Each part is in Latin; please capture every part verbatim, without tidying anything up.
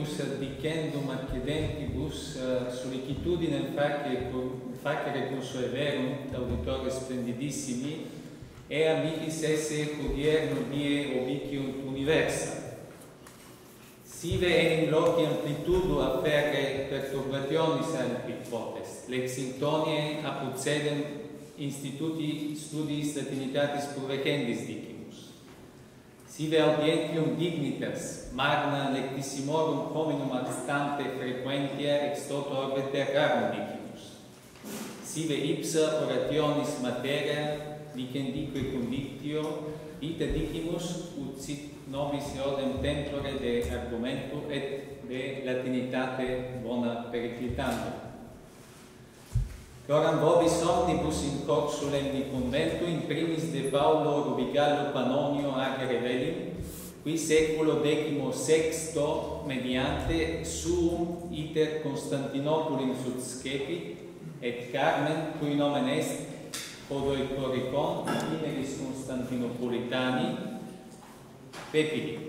quibus dicendum accedentibus sollicitudine facere curso è verum, auditori splendidissimi, e amicis esse odierno die obiciunt universa. Sive in loci amplitudo afferre perturbationis aliquid potest, lex intonie apud sedem instituti studiis latinitatis purvecendis dicimus. Sive audientium dignitas, magna lectissimorum hominum adstante frequentia ex toto orbe terrarum dicimus. Sive ipsa orationis materia, dicendique conditio, ita dicimus, ut sit nobis eodem tempore de argumentu et de latinitate bona periclitando. Coram vobis omnibus in cor solemni convento in primis de Paulo Rubigallo Pannonio agere velim, qui seculo decimo sexto mediante suum iter Constantinopolim sudscepit, et Carmen, cui nomen est Hodoi Coricon, ineris Constantinopolitani, pepidi.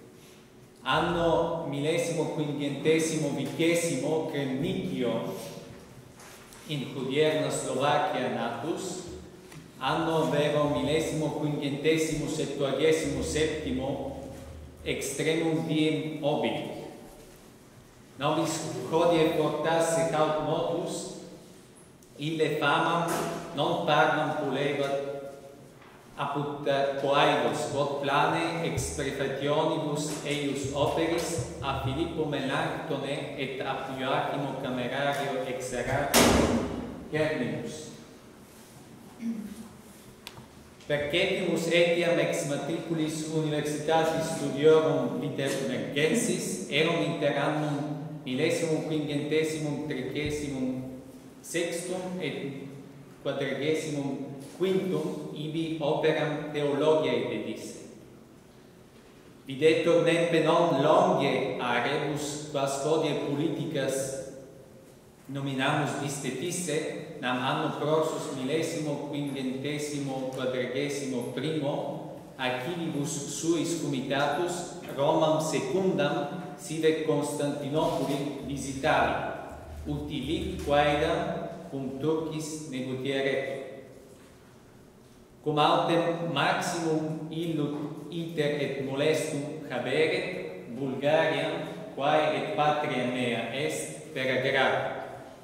Anno millesimo quinquantesimo vicesimo cremnicio in odierna Slovacchia natus, anno vero millesimo quinquantesimo septuagesimo septimo extremum diem obit. Nobis hodie portasse caut motus, ille famam non parlam pulevat apud quaedos quod plane ex prefationibus eius operis a Filippo Melanchthone et a Joachimo Camerario exerat Cernimus. Percetimus etiam ex matriculis universitatis studiorum Wittenbergensis erum inter annum millesimum quinquantesimum trigesimum sextum et quadragesimum quintum ibi operam theologiae dedisse. Videtur nempe non longe a rebus quas hodie politicas nominamus distetisse, nam anno prosus millesimo quinquantesimo quadragesimo primo accidibus suis comitatus Romam secundam sive Constantinopoli visitavi, ut illic quaedam cum turcis negutieretur. Cum autem maximum illut iter et molestum haberet, Bulgariam, quae et patria mea est, per aggravo.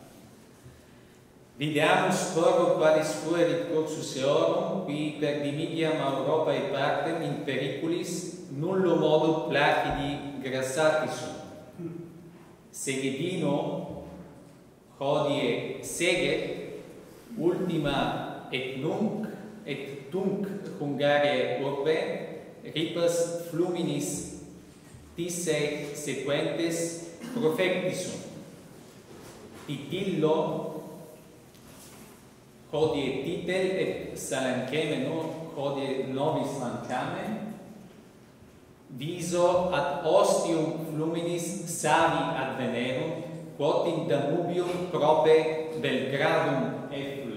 Videamus coro qualis fuerit cursus eorum, qui per dimidiam Europae partem in periculis nullo modo placidi grassatisum. Segedino hodie seget, ultima et nunc et tunc Hungariae urbe, ripas fluminis tisse sequentes profectisum. Titillo hodie titel et salancemeno hodie novis lancame, viso ad ostium fluminis savi advenerum, quod in Danubium prope Belgradum effluit.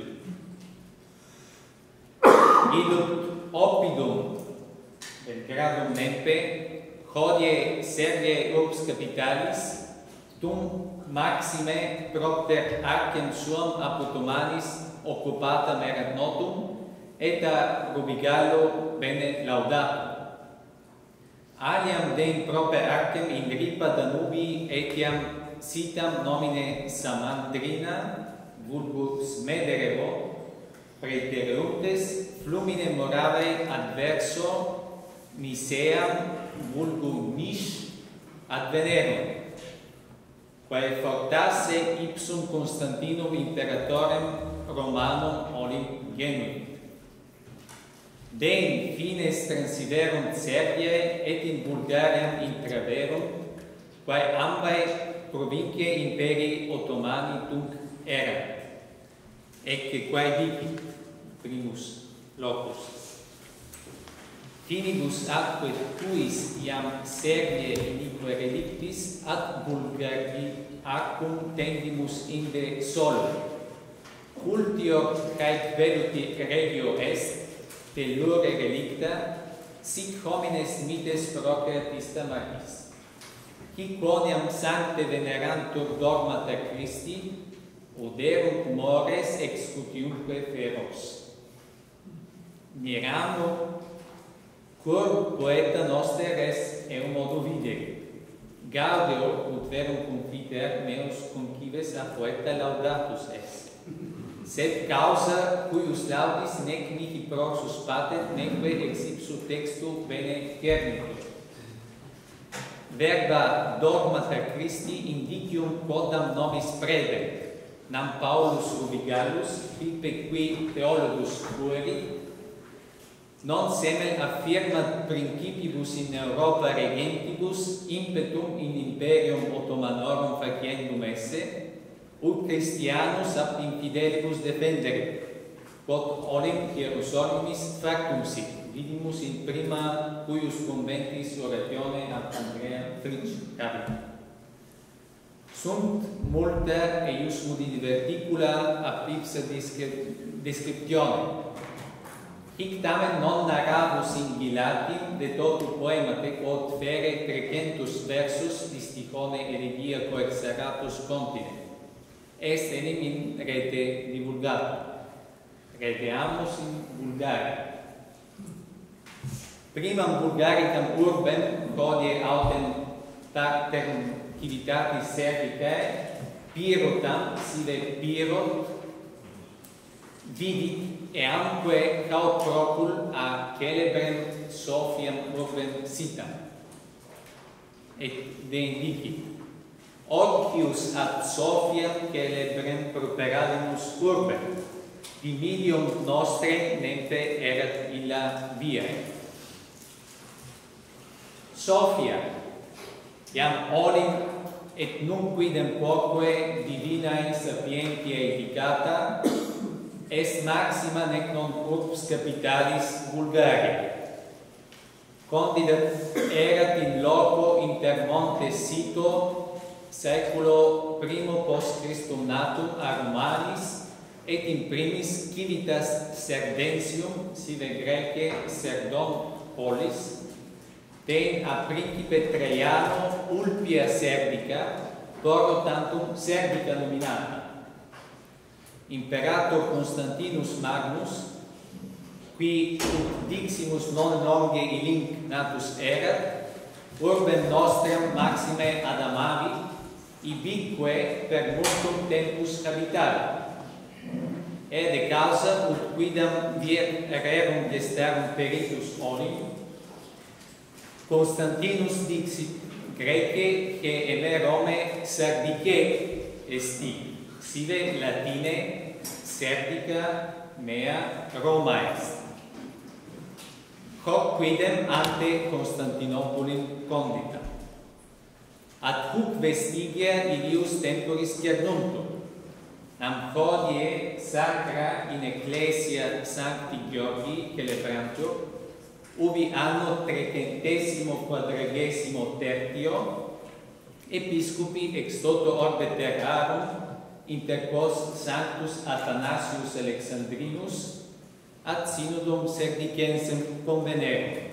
Illut oppidum Belgradum nempe, hodie Serviae urbs capitalis, tum maxime propter arcem suam apud Omanis occupatam erat notum, et a Rubigallo bene laudatum. Aliam dem proper arcem in ripa Danubii etiam sitam nomine Samandrina, vulgus Mederevo, praeteruntes flumine morave adverso Niseam, vulgum Nish, advenerum, quae fortasse ipsum Constantinum imperatorem Romanum olim genuit. Den fines transiverunt Serbiae et in Bulgariam intraverunt, quae ambae provinciae imperi Ottomani tunc erat. Ecce quae dicit primus locus. Finibus atque tuis iam Serbiae inique relictis ad Bulgari acum tendimus inde solo. Cultior caec veluti regio est, tellure relicta, sic homines mites procreat ista magis. qui quoniam sancte venerantur dogmata Christi, oderunt mores excutiumque feros. Miramo, cur poeta noster est eum modo videri. Gaudeor ut verum confiter meus concives a poeta laudatus est. Sed causa cuius laudis nec mihi proxus patet, neque ex ipsu textu bene cernitur. Verba dogmata Christi indicium quodam nobis predent, nam Paulus Rubigallus, pipe qui theologus pueri, non semel affirmat principibus in Europa regentibus impetum in imperium Ottomanorum faciendum esse, ut Christianus ab infidelibus defendere, quod olim Hierosonymis fractum sit, vidimus in prima cuius conventis oratione ab Andrea Fritsch capit. Sunt multa eius mudi diverticula ab ipsa descriptione. Hic tamen non narrabus ingilati de totu poemate quod fere trecentus versus disticone elegia coexeratus continent. Est enim in rete divulgatum. Reteamus in vulgare. Primam vulgaricam urbem, hodie autem tacterum civitatis cervicae, Pirotam, sive Pirot, vidit eamque caut procul a celebrem Sophiam urbem citam. Et de indicit, Ocius ad Sophiam celebrem properadimus urbem, dimidium nostre nente erat illa via. Sophia, iam olim et nunc quidem quoque divinae sapientia edicata, est maxima nec non urbs capitalis vulgaria. Condidat erat in loco inter montes Sito, saeculo primo post Christum natum a Romanis, et in primis civitas Serdensium, sive Grece Serdon polis, ten a principe Traiano Ulpia Serbica, coro tantum Serbica nominata. Imperator Constantinus Magnus, qui diximus non longe ilinc natus erat, urbem nostram maxime adamavi, ibique per multum tempus habitari. E de causa ut quidam rerum gestarum peritus olim, Constantinus dixit Grece che eme Rome Sardice esti, sive Latine Serdica mea Roma est. Hoc quidem ante Constantinopolim condita. Ad huc vestigia ilius temporis diagnuntur, nam hodie sacra in ecclesia Sancti Georgi celebrantur, ubi anno trecentesimo quadragesimo tertio, episcopi ex toto orbe terrarum, inter quos Sanctus Athanasius Alexandrinus ad synodum Serdicensem convenerunt.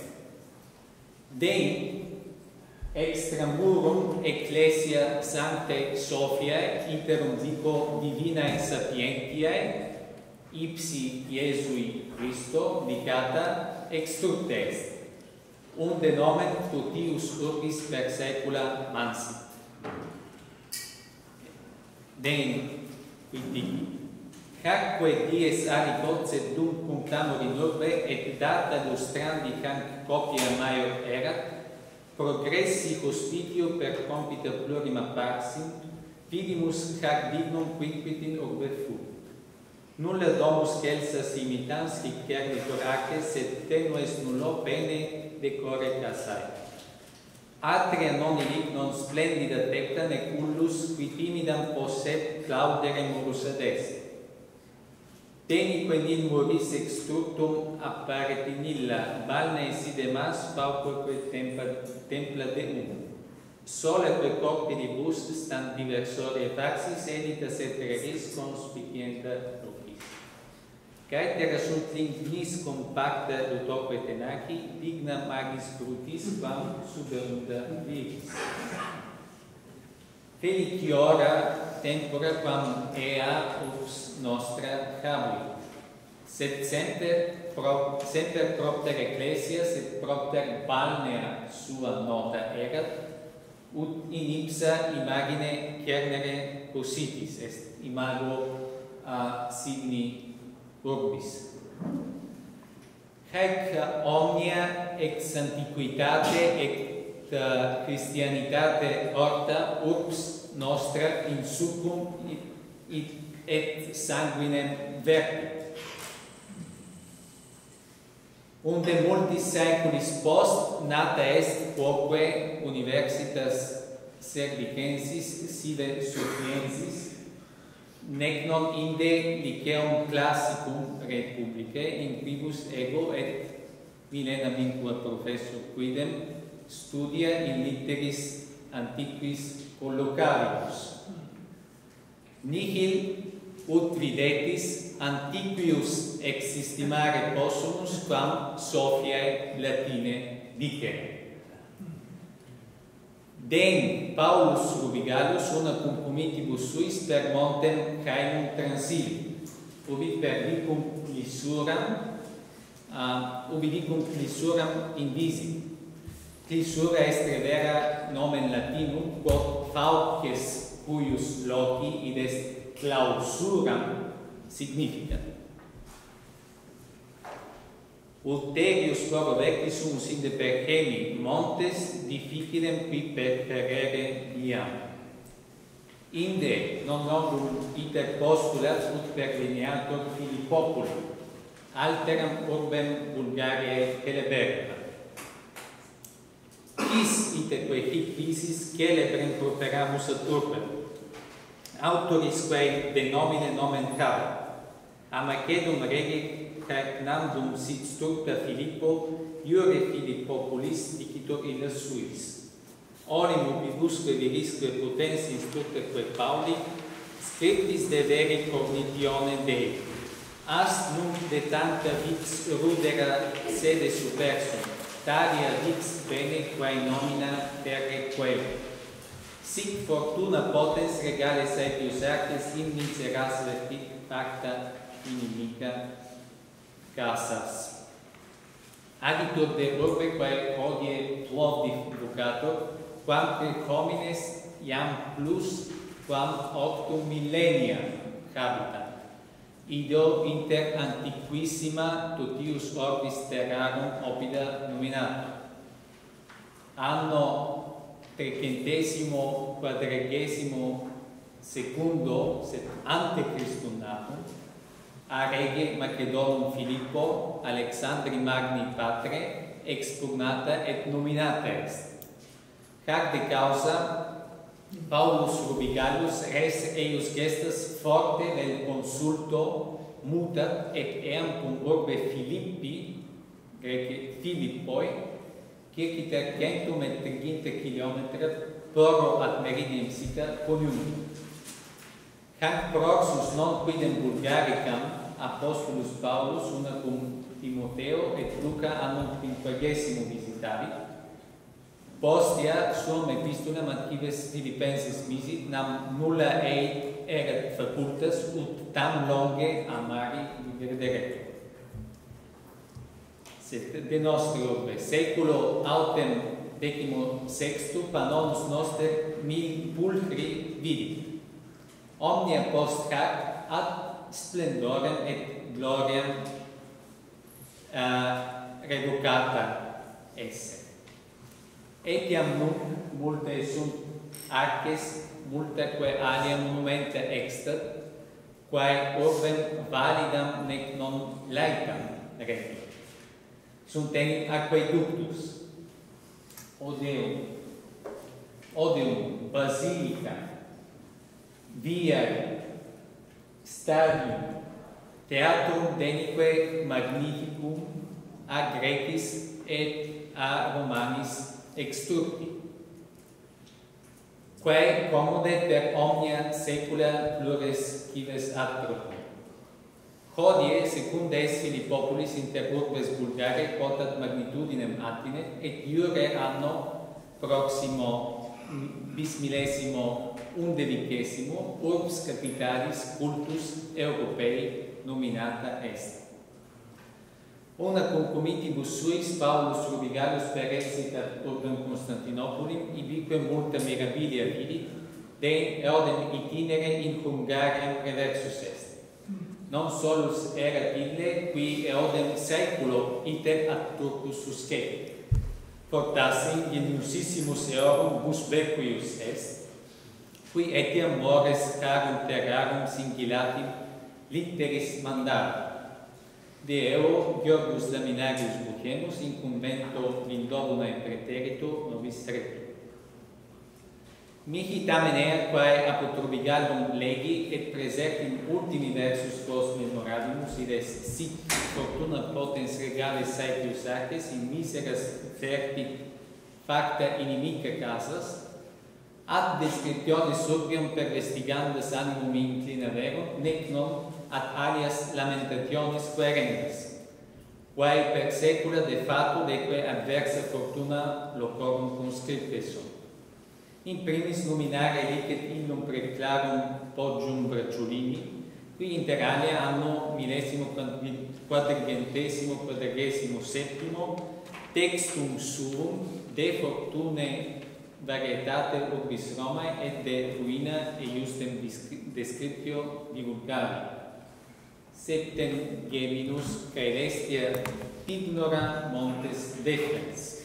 Dei extramurum ecclesia Sanctae Sophiae interum dico divinae sapientiae ipsi Iesui Christo dicata extruct est, unde nomen totius urbis per saecula mansit. Den quindi Hacque dies alicoce dum punctamur in urbe et data lustrandi hanc copia maior erat, progressi hospitio per compita plurima parsint, vidimus hac dignum quinquit in urbe fuit. Nulla domus celsas imitans hic cernitur aces, sed tenues nullo bene decore casae. Atria non illic non splendida tecta nec ullus qui timidam posset claudere murus ad est. Tenique nil muris extructum apparet in illa, balne si demas paucoque templa de um. Soleque corpidibus stant diversorie faxis, editas et reris conspicienta locis. Caetera sunt lignis compacta utoque tenaci, digna magis brutis quam superunda viris. feliciora tempora quam ea ups nostra habui. Sed semper, pro, semper propter ecclesia, sed propter balnea sua nota erat, ut in ipsa imagine cernere positis est imago a signi urbis. Haec omnia ex antiquitate et uh, Christianitate horta urbs nostra in succum et, et sanguinem vertit. Unde multis saeculis post nata est quoque universitas Serdicensis sive Sophiensis, nec non inde liceum classicum republicae in quibus ego et milena vincula professor quidem studia in litteris antiquis collocalibus. Nihil ut videtis antiquius existimare possumus quam Sophiae Latine dicere. Den Paulus Rubigallus una concomitibus suis per montem Cainum transili, ubi per dicum clissuram, uh, ubi dicum clissuram indisit. Clissura est revera nomen Latinum, quod fauces cuius loci id est clausuram significat. Ulterius coro vectis sumus inde percemi montes difficilem qui perferere viam. Inde non nobum iter postulat ut perlineator Philippopuli, alteram urbem Bulgariae celeberrima. Quis iteque hic visis celebrem properamus ad urbem, autoris quae de nomine nomen cava, a Macedum rege Carnandum sit sturta Filippo, iure Philippopolis dicitur illas suis. Olim ubibusque virisque potensis turcaque Pauli, scriptis de veri cognitione Dei. Ast nunc de tanta vix rudera sede supersum, talia vix bene quae nomina terre quae. Sic fortuna potens regales aetius artes in miseras vertit facta inimica casas. Aditur de urbe quae hodie tuovi vocator, quamque homines iam plus quam octum millenia habitant. Ido inter antiquissima totius orbis terrarum opida nominator. Anno trecentesimo quadragesimo secundo, sed ante Christum natum, a rege Macedonum Filippo, Alexandri Magni patre, expugnata et nominata est. Hac de causa Paulus Rubigallus res eius gestas forte vel consulto mutat et eam cum urbe Philippi, grece Philippoi, circiter centum et triginte kilometra poro ad meridiem sita coniunt. Hanc proxus non quidem Bulgaricam Apostolus Paulus una cum Timoteo et Luca annum quinquagesimo visitavit, postea suam epistolam ad cives Philippenses misit, nam nulla ei erat facultas ut tam longe amari vivere. Sed de nostri urbe, seculo autem decimo sextu pannonus noster mil pulchri vidit. Omnia post hac ad splendorem et gloriam uh, reducata esse. Etiam nunc multe sunt arces, multaque alia monumenta extat, quae urbem validam nec non laicam regit. Sunt enim aqueductus, Odeum, Odeum, Basilica, Via, Stadium, Theatrum denique magnificum a Grecis et a Romanis exturpi, quae commode per omnia saecula plures cives atropum. Hodie, secunda est Philippopolis inter urbes Bulgariae potat magnitudinem attinet, et iure anno proximo bis millesimo undicesimo urbs capitalis cultus europei nominata est. Una concomitibus suis Paulus Rubigallus perexitat urbem Constantinopolim, ibique multa mirabilia vidit, de eodem itinere in Hungariam reversus est. Non solus erat ille, qui eodem saeculo iter ad Turcus suscepit. Fortasse genusissimus eorum bus bequius est, qui etiam mores carum terrarum singilatim litteris mandatum. De eo Georgius Laminarius Buchemus in convento Vindobunae praeterito novis repit. Mihi tamen eat quae apud Rubigallum legi et praesertim ultimi versus quos memorabimus, id est sic fortuna potens regale saepius artes in miseras fertit facta inimica casas, ad descriptiones surgium pervestigandas animum inclina vero, nec non ad alias lamentationes querendas, quae per saecula de fato deque adversa fortuna locorum conscripte sunt. In primis nominare licet illum preclarum Poggium Bracciolini, qui inter alia anno millesimo quadrigentesimo quadragesimo settimo textum suum de fortune varietate urbis Romae et de ruina e justem descriptio divulgavi. Septem geminus caelestia ignora montes defens.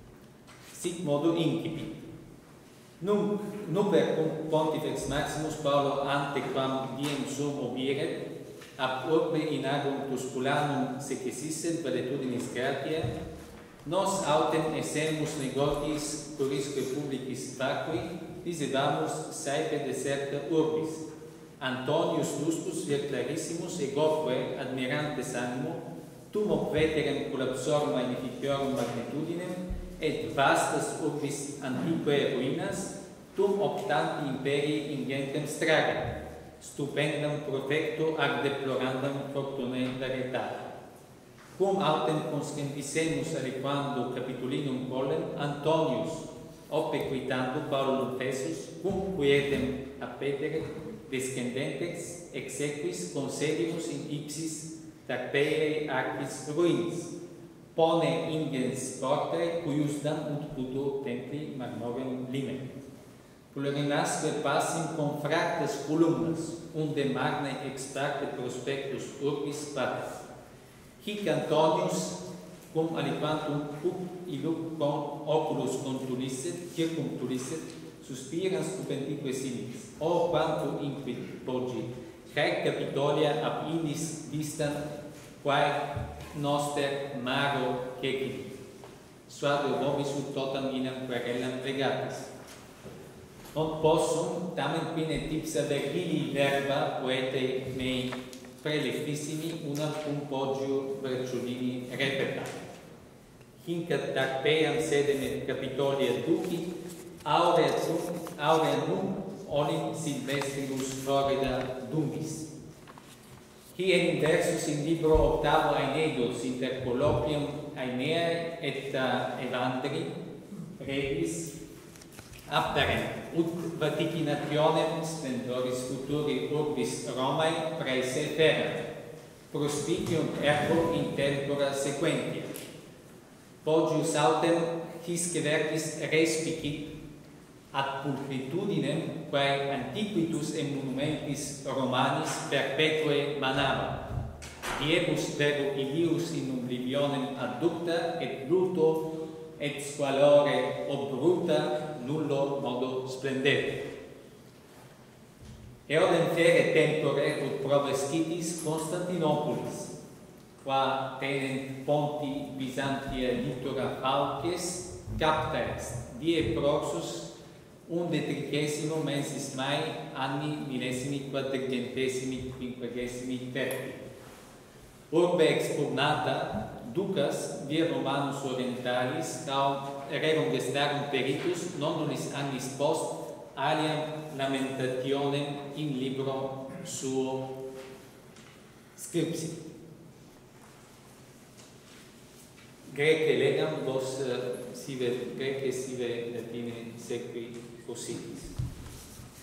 Sic modo incipit. Nunc, nuper Pontifex Maximus Paulo ante quam diem sum obiret, ab urbe in agrum Tusculanum secessisset valetudines gratia, nos autem essemus negotis curisque publicis vacui, disebamus saepe deserta urbis. Antonius Luscus vir clarissimus egoque admirantes animo, tum ob veterem collapsorum magnificiorum magnitudinem, et vastas urbis antiquae ruinas, tum optanti imperii ingentem stragem, stupendam profecto ad deplorandam fortunae varietate. Cum autem conscentissemus aliquando Capitolinum collem, Antonius, opequitando Paulum Fessus, cum quietem appetere, descendentex exequis consedimus in ipsis Tarpeii arcis ruinis, pone ingens portae cuius dam ut puto templi magnorum limen. Plurinasque passim confractas columnas, unde magnae exparte prospectus urbis patet. Hic Antonius, cum aliquantum huc illuc oculus contulisset, circum tulisset, suspirans stupentique sinis, o quanto inquit Poggi, haec Capitolia ab illis distant, quae noster maro cecit. Suado vobis ut totam inam querellam regatis. Non possum, tamen quine tipsa Vergilii verba poetae mei prelectissimi unam cum Poggio Bracciolini repertat. Hinc ad Tarpeiam sedem et Capitolia duci, aurea sum, aurea num olim silvestribus florida dumis. Qui in versus in libro octavo Aenedos inter colloquium Aeneae et Evandri regis apparent, ut vaticinationem splendoris futuri urbis Romae praese ferat, prospicium ergo in tempora sequentia. Poggius autem hisce vertis respicit ad pulcritudinem quae antiquitus et monumentis Romanis perpetue manava, diebus vero ilius in oblivionem adducta et luto et squalore obruta nullo modo splendere. Eodem fere tempore ut provescitis Constantinopolis, qua tenent ponti Byzantia litora fauces, capta est, die proxus unde tricesimo mensis mai anni millesimi quadrigentesimi quinquagesimi terti. Urbe expugnata, ducas vir Romanus orientalis, caum rerum gestarum peritus, non nulis annis post, aliam lamentationem in libro suo scripsit. Grece legam, vos sive Grece sive latine sequi possibis.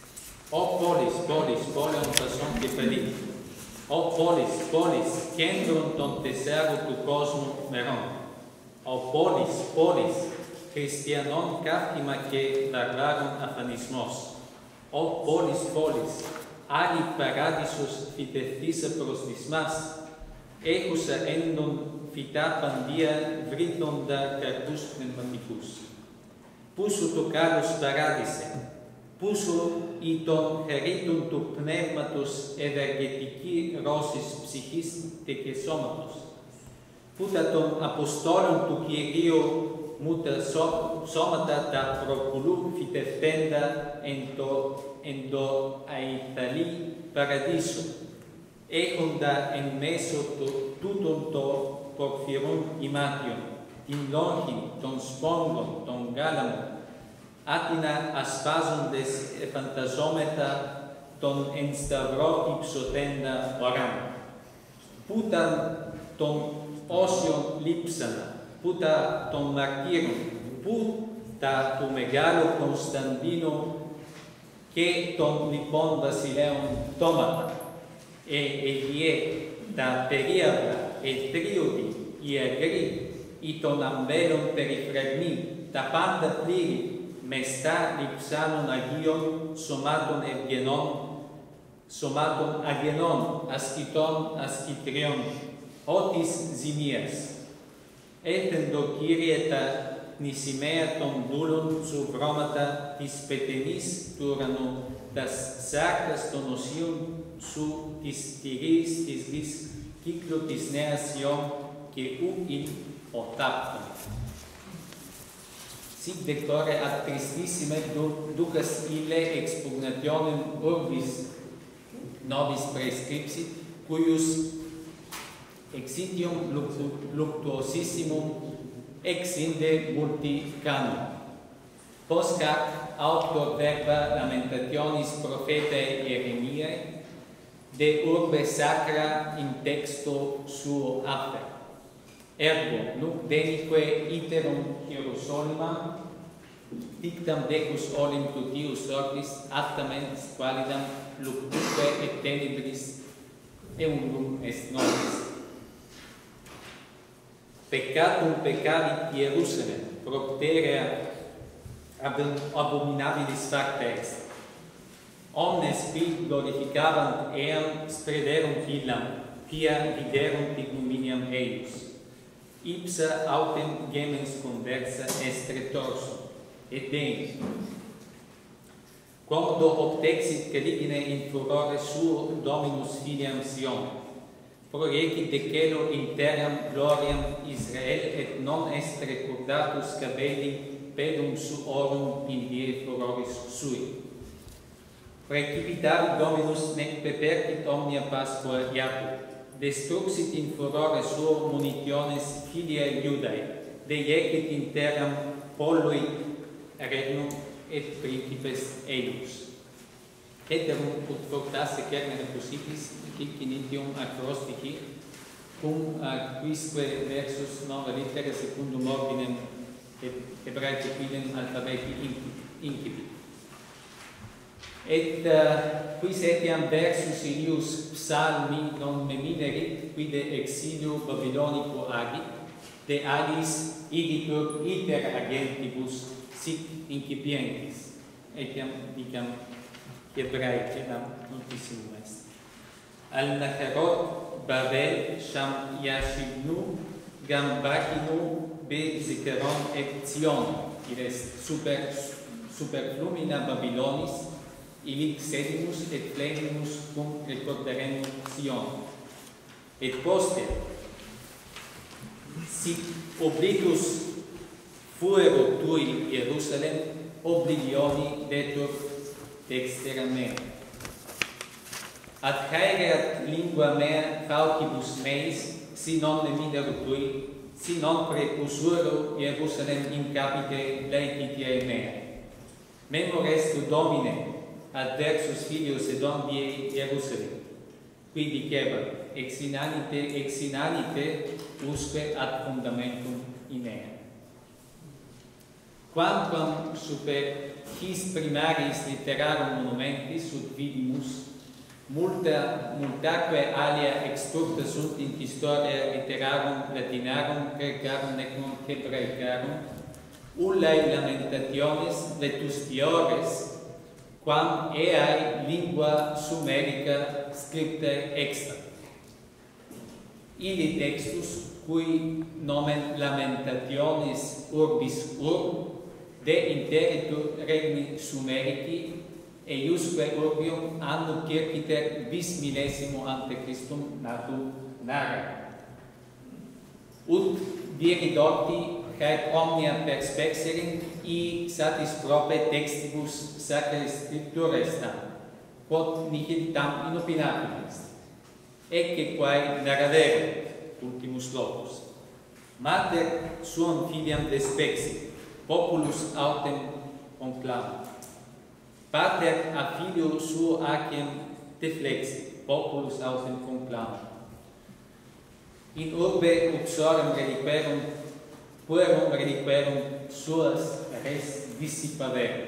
O polis, polis, poleon pason que pelit. O polis, polis, kendron ton tesero tu cosmo meron. O polis, polis, Christianon kaftima que largaron afanismos. O polis, polis, ali paradisos fitethisa prosdismas. Ecusa endon fitapan dia vriton da carpus pneumaticus. Pusu to carus paradise, pusu iton heritum tu pneumatus evergetici rosis psychis techesomatus. Putaton apostolum tu Kyrio muta somata ta proculu fitefenda ento endo aetali paradiso. Ecunda en meso tutum to porphyrum imation, in longin ton spongon ton galamon, atina aspasum des phantasometa ton enstavro ipsotenda oram. Putam ton osion lipsana, puta ton martyrum, puta tu megalo Constantino, che ton lipon Basileum tomata, e elie da periabla et triodi iagri, iton ambelon perifragmi, tapanda pliri, mesta lipsanon agion, somaton evgenon, somaton agenon, asciton ascitrion, otis zimias. Etendo Kyrieta nisimea ton dulon subromata tis petenis turano, das sacras ton osion su tis tiris tis lis ciclo tis neasion que u in otaptum. Sic decore ad tristissime ducas ille expugnationem urbis nobis prescripsit, cuius exitium luctuosissimum ex inde multi canum. Poscac autor verba lamentationis prophetae Jeremiae, de urbe sacra in texto suo affer. Ergo, nunc denique iterum Hierosolima, dictam decus olim tutius sortis, aptament qualidam luctuque et tenebris eundum est nobis. Peccatum peccavit Hierusalem, propterea abominabilis facta est. Omnes qui glorificavant eam sprederunt illam, pia viderunt ignominiam eius. Ipsa autem gemens conversa est retorso, et dein. Quando obtexit caligine in furore suo Dominus filiam Sion, proiecit decelo in terram gloriam Israel, et non est recordatus cabelli pedum suorum in die furoris sui. Praecipitavit Dominus nec pepercit omnia Pasqua Iacub, destruxit in furore suo munitiones filiae Iudae, deiecit in terram pollui regnum et principes eius. Ceterum ut fortasse cernere possipis, hic initium acrostici, cum quisque versus nova littera secundum ordinem Hebraici quidem alphabeti incipit. Et uh, quis etiam versus ilius psalmi non meminerit, quide exilio Babylonico agit, de alis igitur iter agentibus sic incipientis. Etiam dicam Hebraici, nam nultissimum est. Al Nacherot Babel sham Yashibnu gam Bachinu be Zikeron et Zion, il est super, super flumina Babylonis, illic sedimus et plenimus cum recorderemur Sion. Et poste, sic oblitus fuero tui Hierusalem, oblivioni detur dextera mea. Ad haereat lingua mea faucibus meis, si non ne mideru tui, si non precusuro Hierusalem in capite laetitiae mea. Memor estu Domine adversus filios et domini Hierusalem, qui diceva ex inanite, ex inanite usque ad fundamentum in ea. Quamquam super his primaris literarum monumentis ut vidimus, multa, multaque alia exturta sunt in historia literarum latinarum, grecarum, nec non hebraicarum, ullae lamentationes vetustiores, quam eae lingua sumerica scripta extra. Ili textus, cui nomen lamentationes urbis urb, de interitur regni sumerici, eiusque urbium anno circiter bis millesimo ante Christum natu nara. Ut viridoti caet omnia perspexerim i satis prope textibus sacrae scripturae stam, quod nihil tam inopinatum est. Ecce quae naravero, ultimus locus. Mater suam filiam despexit, populus autem conclamit. Pater a filio suo aciem deflexit, populus autem conclamit. In urbe uxorem reliquerum, puerum reliquerum suas res dissipaverum.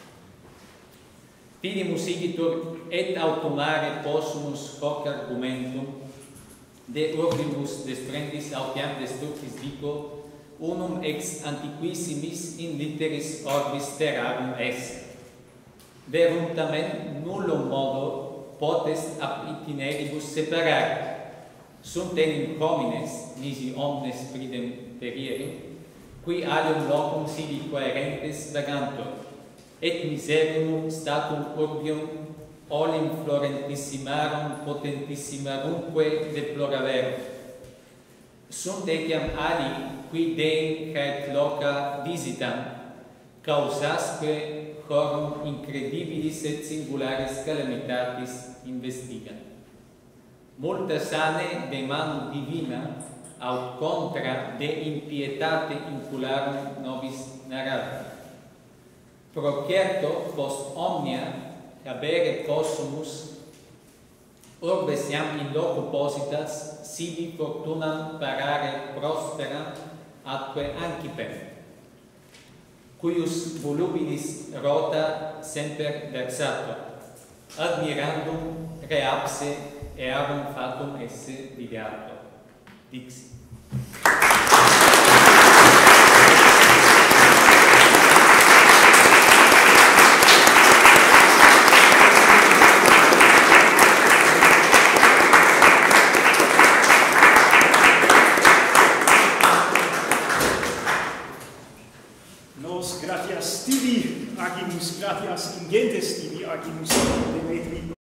Fidimus igitur et automare possumus hoc argumentum de urbibus destrendis autiam destructis dico, unum ex antiquissimis in litteris orbis terrarum esse. Verum tamen nullum modo potest ab itineribus separare. Sunt enim homines, nisi omnes pridem perierim, qui alium locum sibi coherentes vagantur, et miserium statum urbium olim florentissimarum potentissimarumque deploraverum. Sunt etiam ali, qui dein caet loca visitam, causasque horum incredibilis et singularis calamitatis investigant. Multa sane de manu divina, aut contra de impietate incularum nobis narratum. Procerto post omnia habere possumus, urbes iam in loco positas, sibi fortunam parare prospera atque ancipem, cuius volubilis rota semper versator, admirandum reapse earum fatum esse videator. Dixi. Nos gratias tibi agimus, gratias ingentes tibi agimus, Demetri.